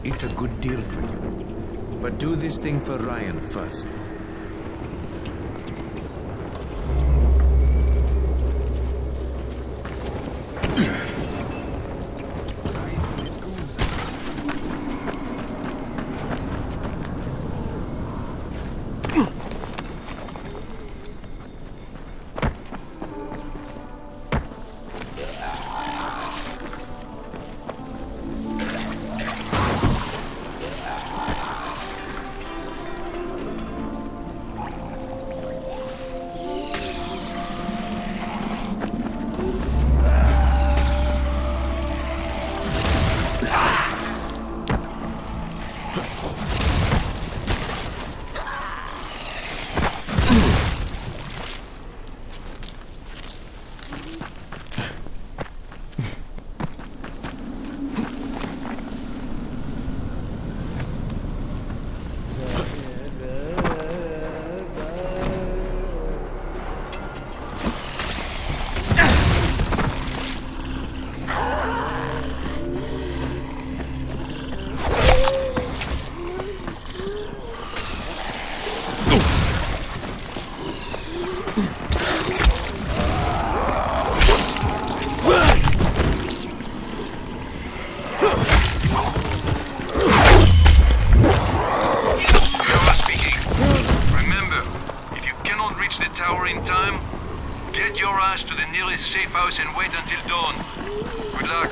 It's a good deal for you. But do this thing for Ryan first. Safe house and wait until dawn. Good luck.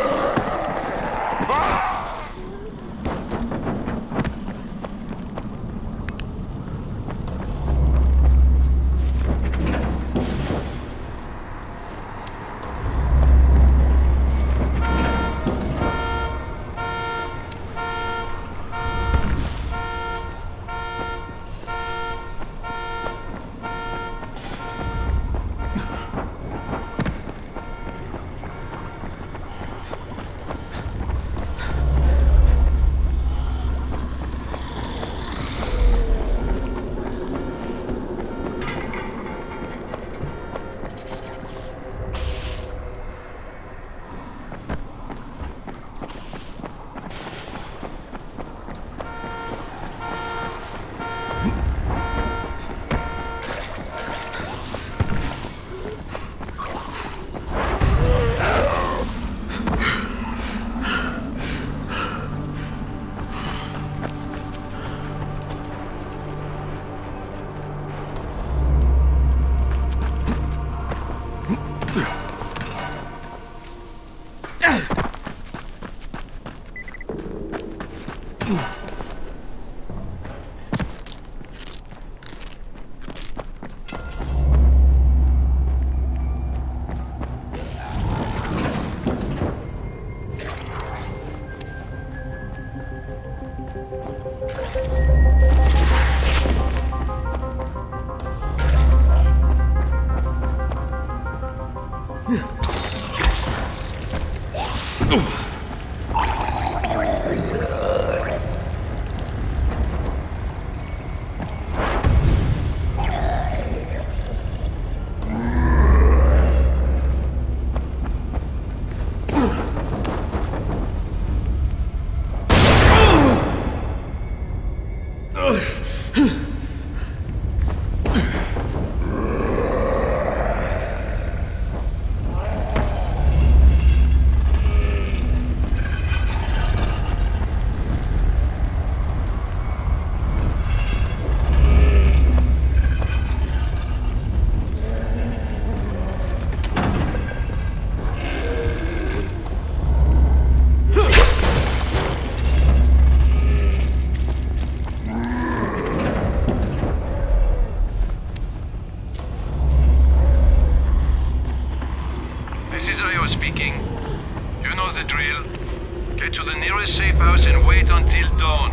Speaking. You know the drill. Get to the nearest safe house and wait until dawn.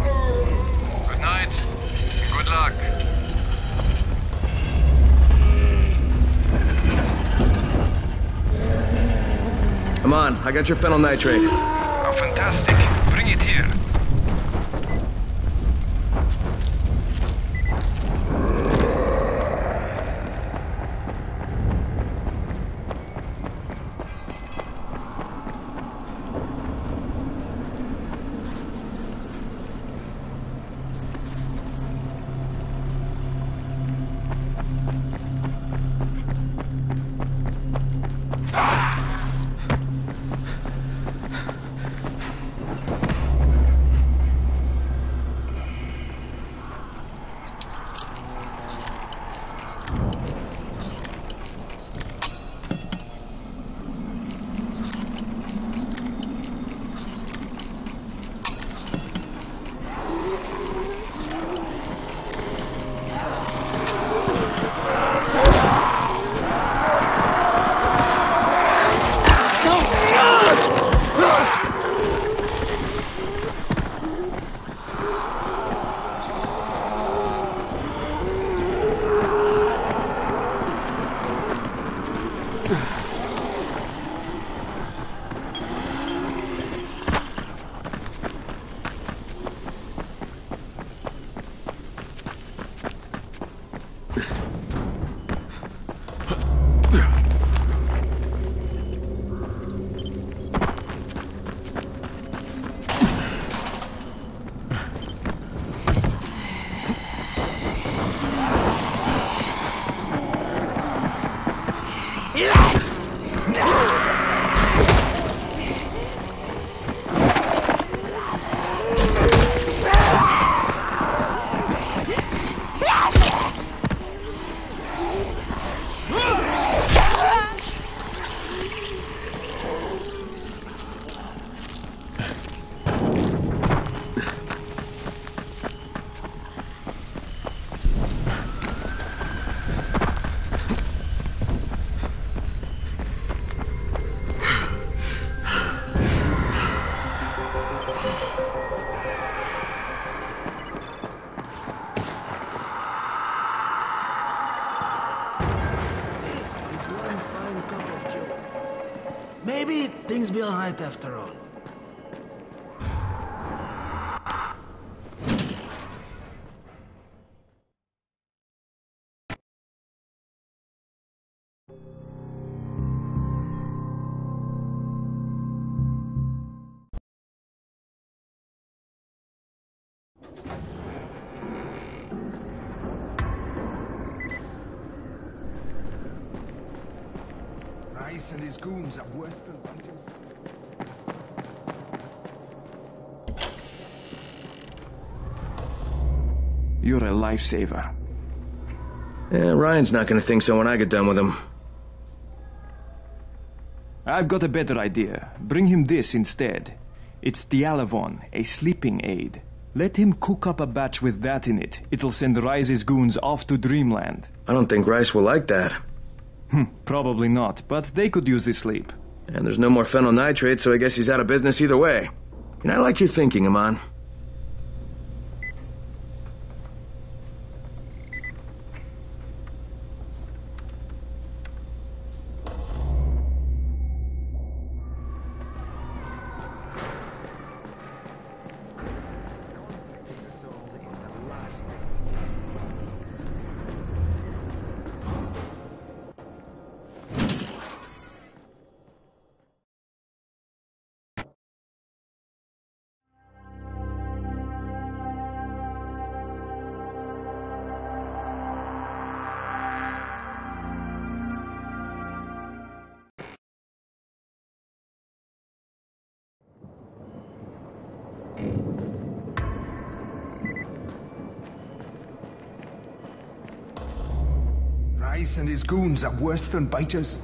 Good night. Good luck. Come on, I got your phenyl nitrate. Oh, fantastic. Bring it here. Things be alright after all. Rice and his goons are worse than fighters. You're a lifesaver. Ryan's not gonna think so when I get done with him. I've got a better idea. Bring him this instead. It's Dialavon, a sleeping aid. Let him cook up a batch with that in it. It'll send Rice's goons off to Dreamland. I don't think Rice will like that. Probably not, but they could use the sleep. And there's no more phenyl nitrate, so I guess he's out of business either way. And I like your thinking, Amon. Rice and his goons are worse than biters.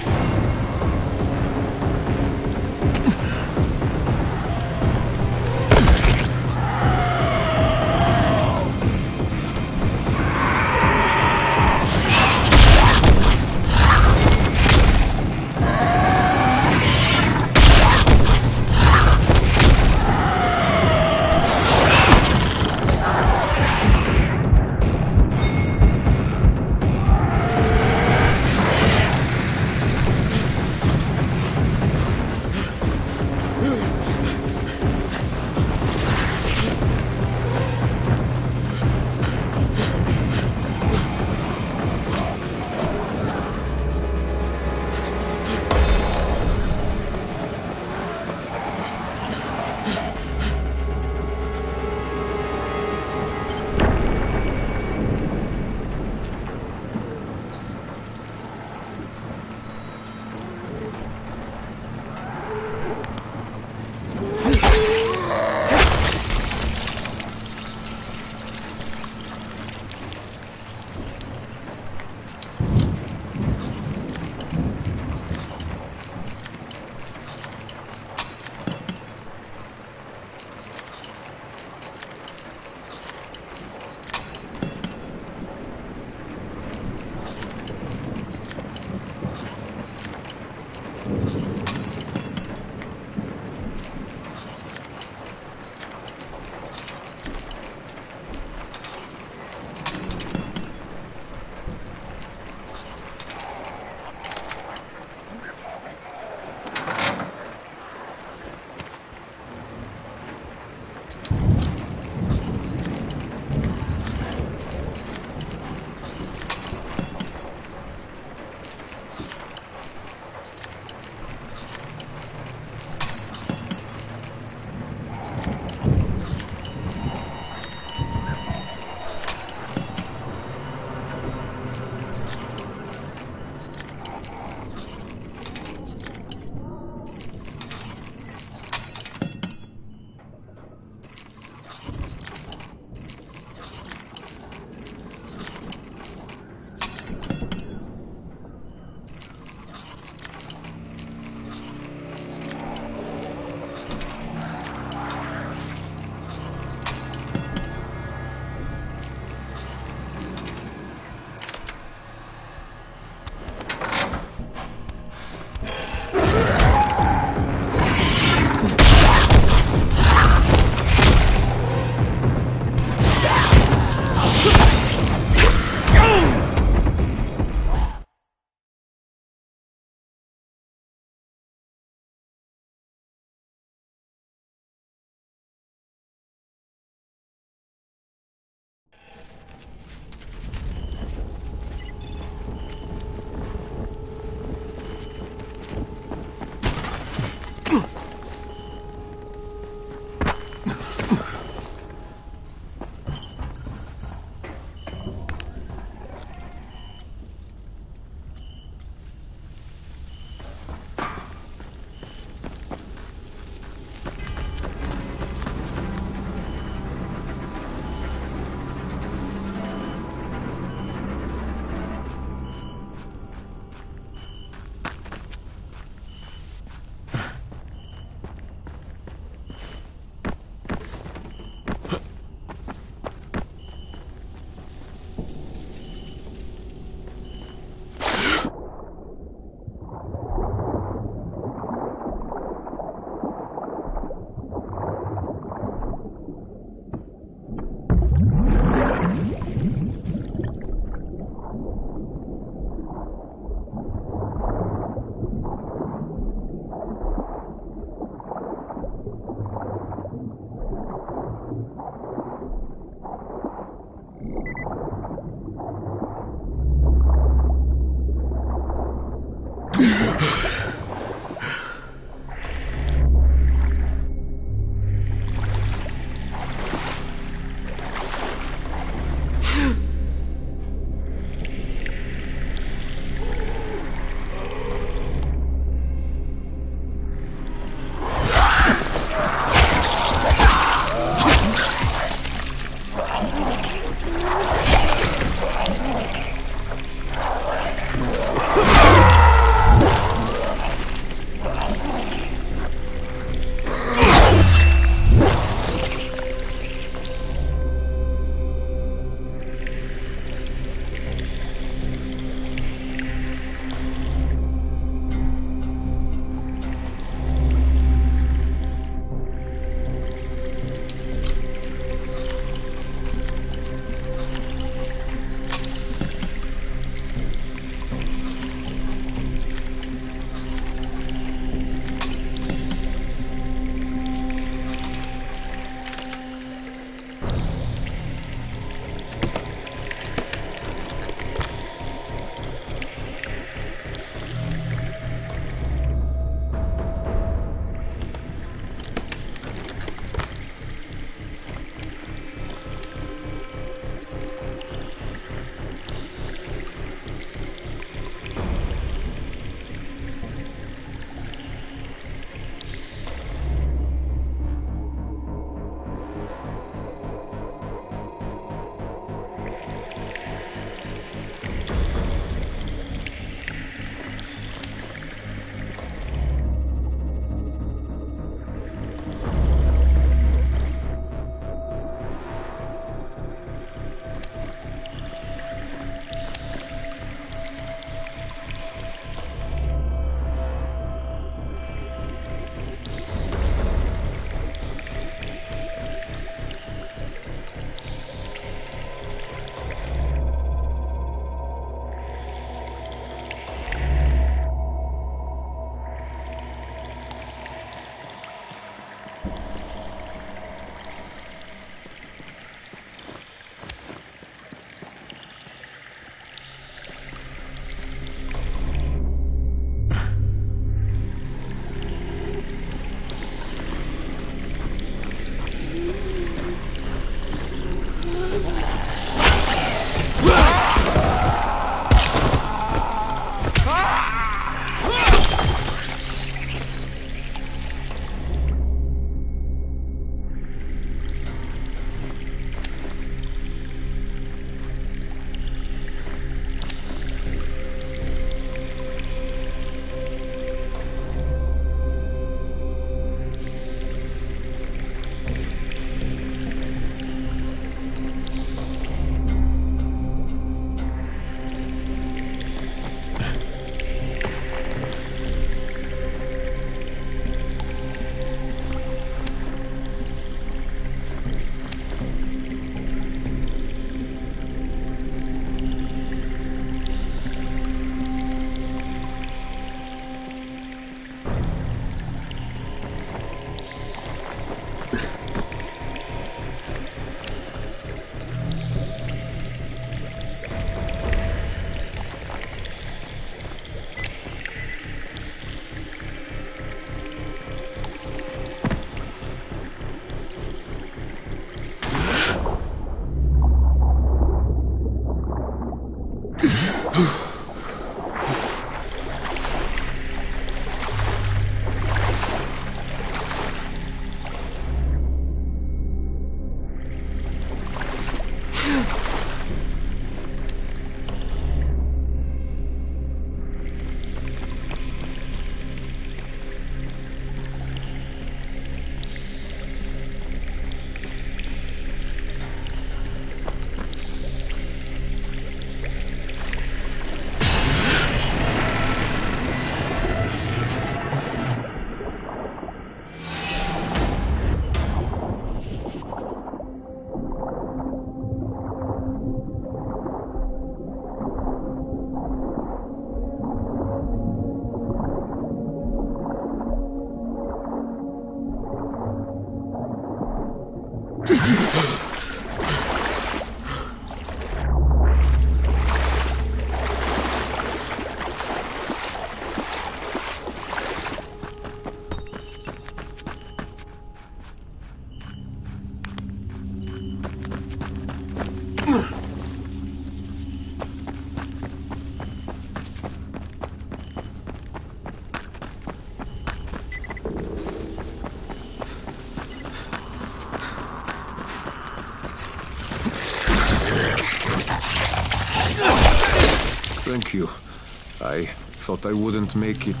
Thank you. I thought I wouldn't make it.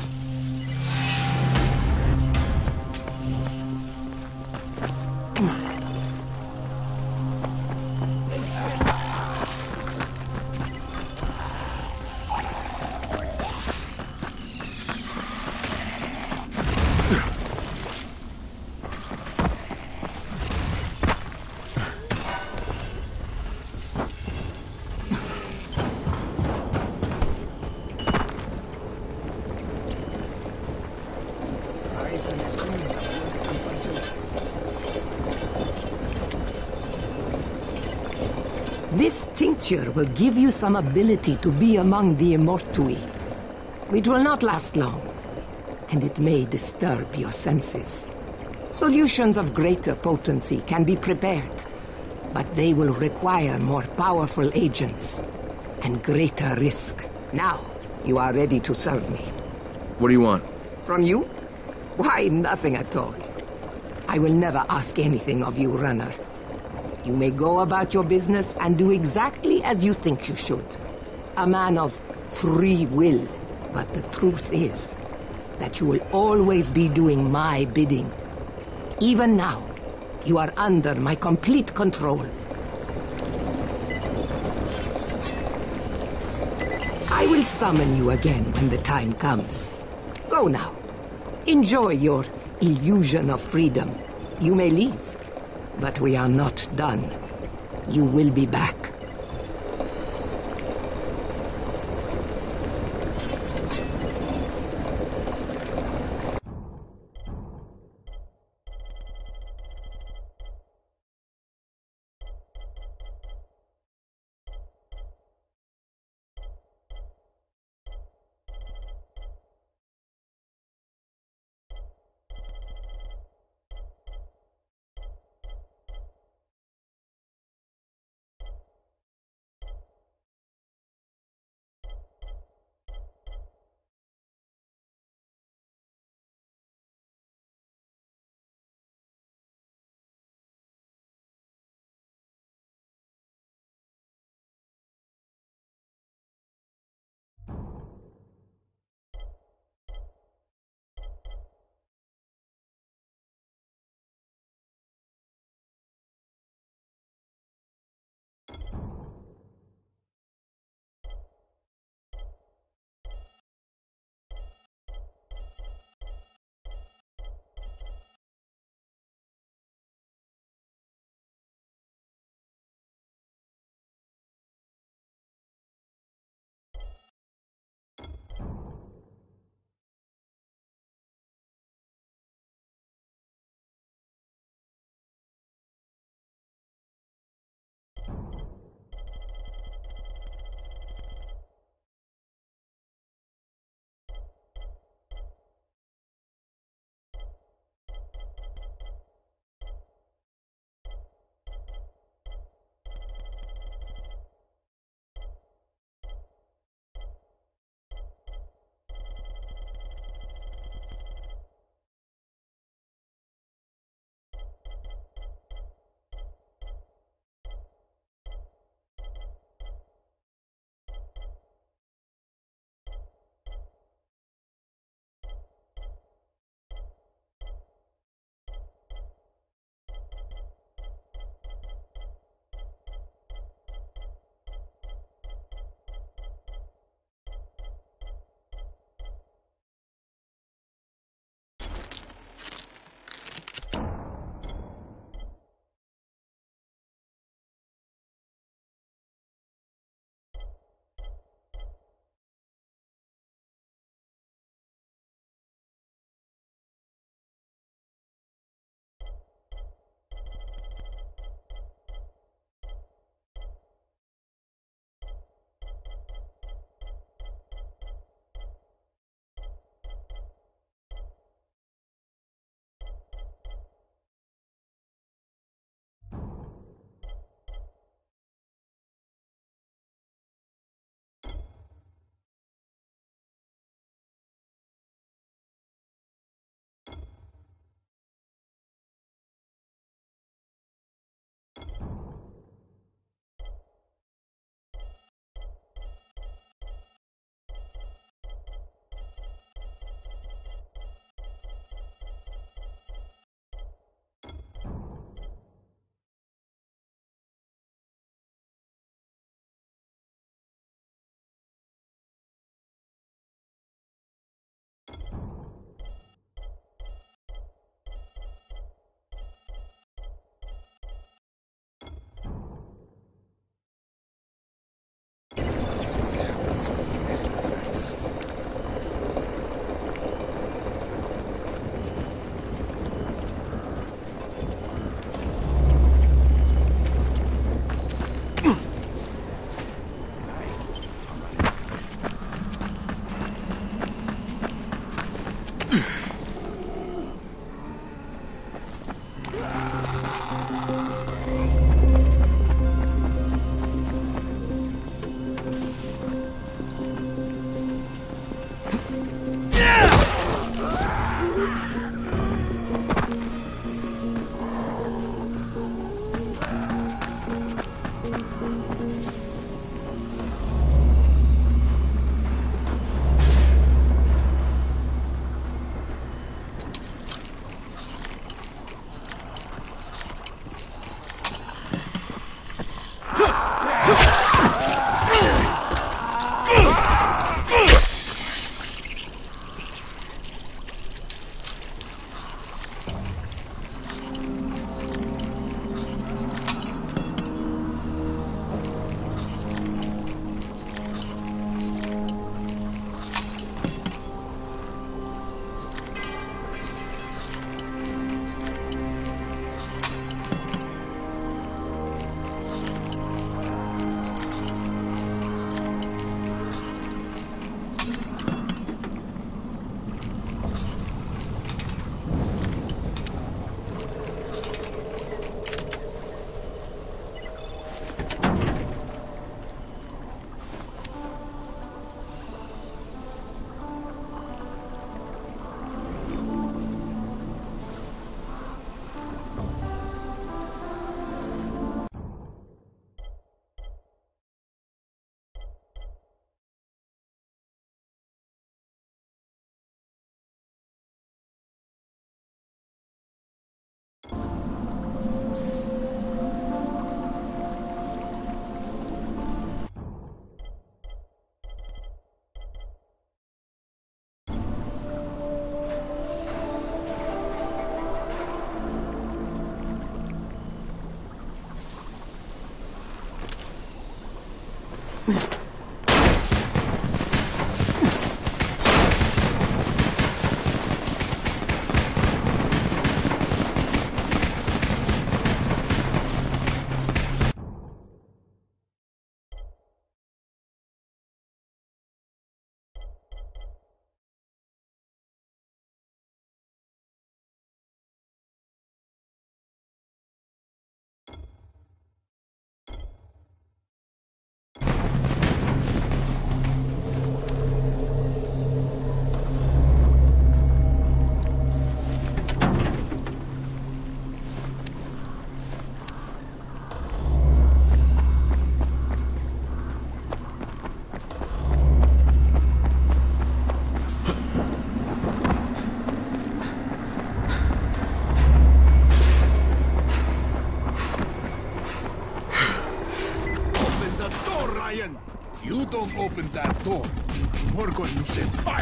Rice and his goons are worse than fighters. This tincture will give you some ability to be among the Immortui. It will not last long, and it may disturb your senses. Solutions of greater potency can be prepared, but they will require more powerful agents and greater risk. Now, you are ready to serve me. What do you want? From you? Why, nothing at all. I will never ask anything of you, runner. You may go about your business and do exactly as you think you should. A man of free will. But the truth is that you will always be doing my bidding. Even now, you are under my complete control. I will summon you again when the time comes. Go now. Enjoy your illusion of freedom. You may leave, but we are not done. You will be back.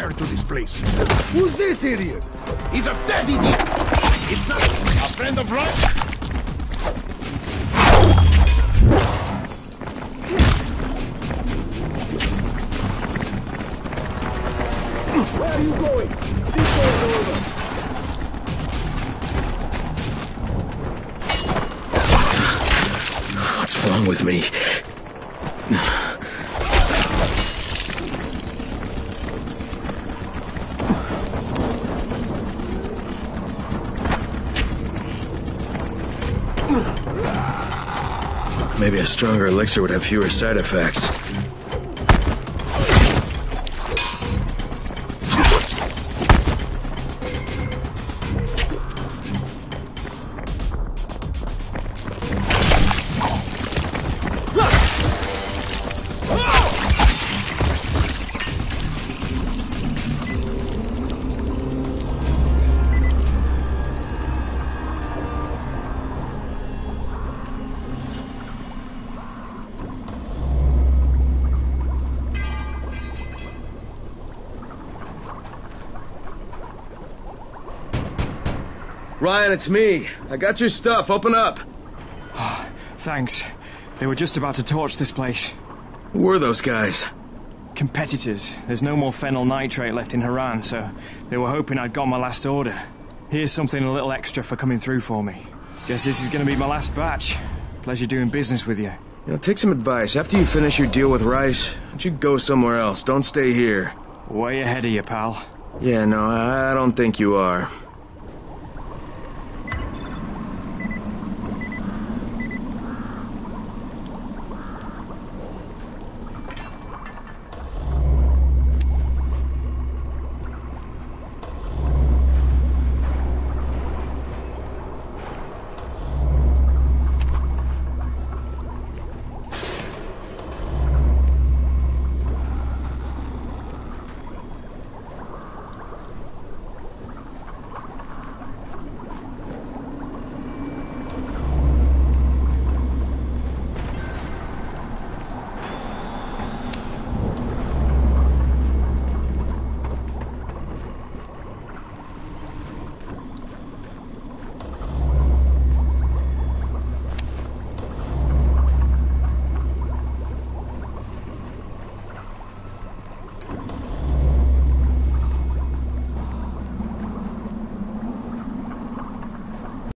fire to this place. Who's this idiot? He's a dead idiot! It's not a friend of Rice? Where are you going? This door's over. What's wrong with me? Maybe a stronger elixir would have fewer side effects. Ryan, it's me. I got your stuff. Open up. Thanks. They were just about to torch this place. Who were those guys? Competitors. There's no more phenyl nitrate left in Haran, so they were hoping I'd got my last order. Here's something a little extra for coming through for me. Guess this is gonna be my last batch. Pleasure doing business with you. You know, take some advice. After you finish your deal with Rice, why don't you go somewhere else? Don't stay here. Way ahead of you, pal. Yeah, no, I don't think you are.